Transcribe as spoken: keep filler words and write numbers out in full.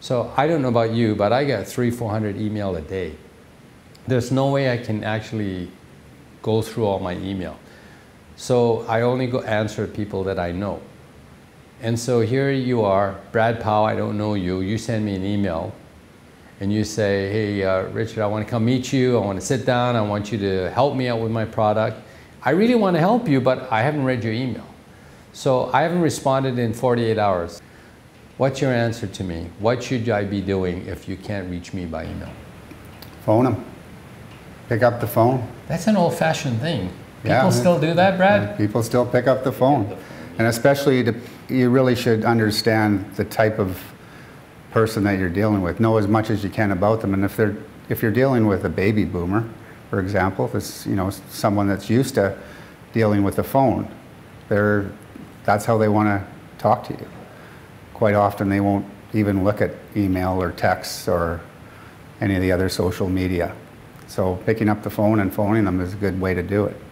So I don't know about you, but I get three, four hundred email a day. There's no way I can actually go through all my email. So I only go answer people that I know. And so here you are, Brad Powell, I don't know you, you send me an email and you say, hey, uh, Richard, I want to come meet you, I want to sit down, I want you to help me out with my product. I really want to help you, but I haven't read your email. So I haven't responded in forty-eight hours. What's your answer to me? What should I be doing if you can't reach me by email? Phone them. Pick up the phone. That's an old-fashioned thing. People Yeah, still do that, Brad? People still pick up the phone. And especially, to, you really should understand the type of person that you're dealing with. Know as much as you can about them. And if they're, if you're dealing with a baby boomer, for example, this, you know, someone that's used to dealing with the phone, they're, that's how they want to talk to you. Quite often they won't even look at email or texts or any of the other social media. So picking up the phone and phoning them is a good way to do it.